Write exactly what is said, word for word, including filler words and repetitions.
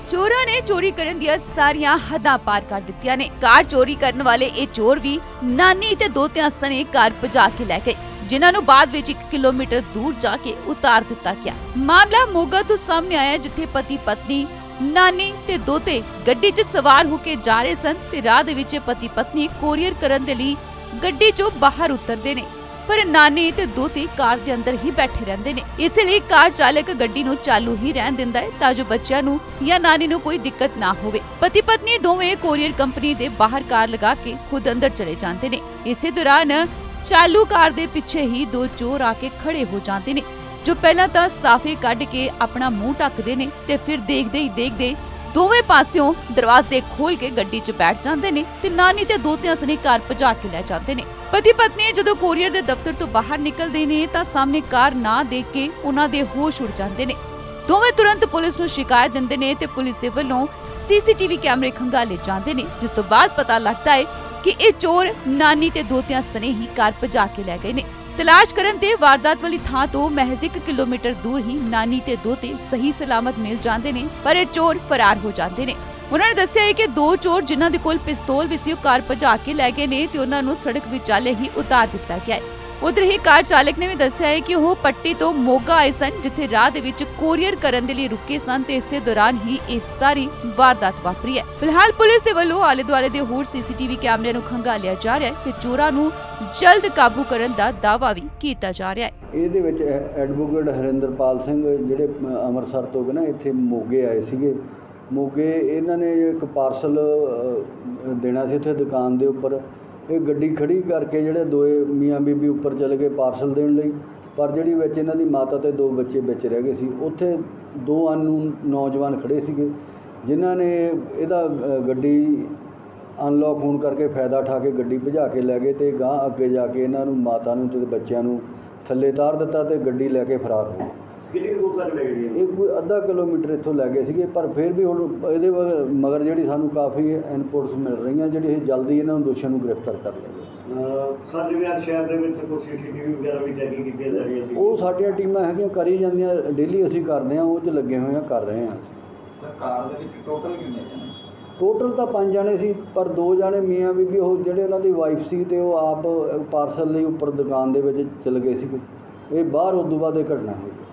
चोरां ने चोरी करन दियां सारियां हदां पार कर दित्तियां ने। कार चोरी करन वाले ये चोर भी नानी ते दोतियां सने कार भजा के लै गए, जिन्हां नूं बाद विच एक किलोमीटर दूर जाके उतार दिता गया। मामला मोगा तो सामने आया, जिथे पति पत्नी नानी ते दोते गड्डी च सवार होके जा रहे सन ते राह दे विच पति पत्नी कोरियर करन दे लई गड्डी चों बाहर उतरदे ने, पर नानी ते दोते कार दे अंदर ही बैठे रहंदे ने। इस लई कार चालक गड्डी नूं चालू ही रहन दिंदा है तां जो बच्चिआं नूं या नानी नूं कोई दिक्कत ना होवे। पति पत्नी दोवें कोरियर कंपनी दे बाहर कार लगा के खुद अंदर चले जांदे ने। इसे दौरान चालू कार दे पिछे ही दो चोर आके खड़े हो जांदे ने, जो पहला तां साफे कढ के अपना मुंह ढकदे ने ते फिर देखदे ही देखदे दोवें पासियों दरवाजे खोल के गड्डी च बैठ जांदे ने ते नानी ते दोतियां सने कार भजा के लै जांदे ने। पति पत्नी जदों कोरियर दे दफ्तर तो बाहर निकलदे ने तां सामने कार ना देख के उन्हां दे होश उड़ जांदे ने। दोवें तुरंत पुलिस नूं शिकायत दिंदे ने ते पुलिस दे वल्लों सीसीटीवी कैमरे खंगाले जांदे ने, जिस तो बाद पता लगदा है कि ये चोर नानी ते दोतियां सने ही कार भजा के लै गए ने। तलाश करन ते वारदात वाली थां तो महज एक किलोमीटर दूर ही नानी ते दोते सही सलामत मिल जांदे ने, पर ये चोर फरार हो जांदे ने। उन्होंने दस्सिया है कि दो चोर जिन्हां दे कोल पिस्तौल भी सी कार भजा के लै गए ने ते उन्हां नूं सड़क विचाले ही उतार दिता गया है। उधर ही कार चालक ने भी दस्सिया है कि वो पट्टी तो मोगा आए सन, जिथे राह दे विच कोरियर करन दे लई रुके सन ते इसे दौरान ही इस सारी वारदात वापरी है। फिलहाल पुलिस दे वल्लों आले दुआले दे होर सीसीटीवी कैमरे नूं खंगालिया जा रहा है ते चोरां नूं जल्द काबू करन दा दावा भी कीता जा रहा है। ਇਹਦੇ ਵਿੱਚ ਐਡਵੋਕੇਟ ਹਰਿੰਦਰਪਾਲ ਸਿੰਘ ਜਿਹੜੇ ਅੰਮ੍ਰਿਤਸਰ ਤੋਂ ਨਾ ਇੱਥੇ ਮੋਗੇ ਆਏ ਸੀਗੇ। ਮੋਗੇ ਇਹਨਾਂ ਨੇ ਇੱਕ ਪਾਰਸਲ ਦੇਣਾ ਸੀ ਉੱਥੇ ਦੁਕਾਨ ਦੇ ਉੱਪਰ। ਇਹ ਗੱਡੀ ਖੜੀ ਕਰਕੇ ਜਿਹੜੇ ਦੋਏ ਮੀਆਂ ਬੀਬੀ ਉੱਪਰ ਚਲੇ ਗਏ ਪਾਰਸਲ ਦੇਣ ਲਈ, ਪਰ ਜਿਹੜੀ ਵਿੱਚ ਇਹਨਾਂ ਦੀ ਮਾਤਾ ਤੇ ਦੋ ਬੱਚੇ ਵਿੱਚ ਰਹਿ ਗਏ ਸੀ। ਉੱਥੇ ਦੋ ਅਨਨੋਨ ਨੌਜਵਾਨ ਖੜੇ ਸੀਗੇ, ਜਿਨ੍ਹਾਂ ਨੇ ਇਹਦਾ ਗੱਡੀ ਅਨਲੌਕ ਹੋਣ ਕਰਕੇ ਫਾਇਦਾ ਉਠਾ ਕੇ ਗੱਡੀ ਭਜਾ ਕੇ ਲੈ ਗਏ ਤੇ ਗਾਂ ਅੱਗੇ ਜਾ ਕੇ ਇਹਨਾਂ ਨੂੰ ਮਾਤਾ ਨੂੰ ਤੇ ਬੱਚਿਆਂ ਨੂੰ ਥੱਲੇ ਉਤਾਰ ਦਿੱਤਾ ਤੇ ਗੱਡੀ ਲੈ ਕੇ ਫਰਾਰ ਹੋ ਗਏ। ਕਿੰਨੀ ਦੂਰ ਤੱਕ ਲੈ ਗਏ? ਇਹ ਕੋਈ ਅੱਧਾ ਕਿਲੋਮੀਟਰ ਇੱਥੋਂ ਲੈ ਗਏ ਸੀਗੇ, ਪਰ ਫਿਰ ਵੀ ਹੁਣ ਇਹਦੇ ਮਗਰ ਜਿਹੜੀ ਸਾਨੂੰ ਕਾਫੀ ਇਨਪੁਟਸ ਮਿਲ ਰਹੀਆਂ, ਜਿਹੜੀ ਇਹ ਜਲਦੀ ਇਹਨਾਂ ਨੂੰ ਦੋਸ਼ੀਆਂ ਨੂੰ ਗ੍ਰਿਫਤਾਰ ਕਰ ਲਏਗੀ। ਸਾਡੇ ਵਿਆਹ ਸ਼ਹਿਰ ਦੇ ਵਿੱਚ ਕੋਈ ਸੀਸੀਟੀਵੀ ਵਗੈਰਾ ਵੀ ਚੈਕਿੰਗ ਕੀਤੀ ਜਾ ਰਹੀ ਹੈ? ਉਹ ਸਾਡੀਆਂ ਟੀਮਾਂ ਹੈਗੀਆਂ ਕਰੀ ਜਾਂਦੀਆਂ, ਡੇਲੀ ਅਸੀਂ ਕਰਦੇ ਹਾਂ, ਉਹ 'ਚ ਲੱਗੇ ਹੋਏ ਹਾਂ, ਕਰ ਰਹੇ ਹਾਂ। ਸਰਕਾਰ ਦੇ ਵਿੱਚ ਟੋਟਲ ਕਿੰਨੇ ਜਣੇ ਸੀ? ਟੋਟਲ ਤਾਂ ਪੰਜ ਜਾਣੇ ਸੀ, ਪਰ ਦੋ ਜਾਣੇ ਮੀਆਂ ਬੀਬੀ ਉਹ ਜਿਹੜੇ ਉਹਨਾਂ ਦੀ ਵਾਈਫ ਸੀ ਤੇ ਉਹ ਆਪ ਪਾਰਸਲ ਲਈ ਉੱਪਰ ਦੁਕਾਨ ਦੇ ਵਿੱਚ ਚਲੇ ਗਏ ਸੀਗੇ। ਇਹ ਬਾਹਰ ਉਦੋਂ ਬਾਅਦ ਇਹ ਘਟਨਾ ਹੋਈ।